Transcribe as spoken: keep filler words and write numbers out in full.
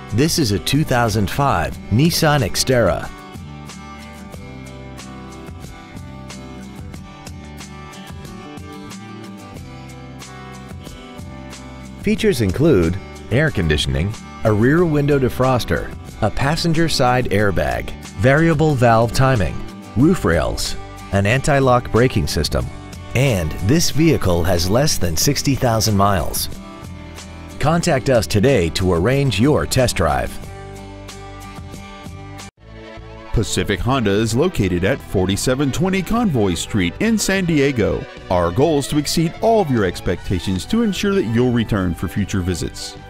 This is a two thousand five Nissan Xterra. Features include air conditioning, a rear window defroster, a passenger side airbag, variable valve timing, roof rails, an anti-lock braking system, and this vehicle has less than sixty thousand miles. Contact us today to arrange your test drive. Pacific Honda is located at forty-seven twenty Convoy Street in San Diego. Our goal is to exceed all of your expectations to ensure that you'll return for future visits.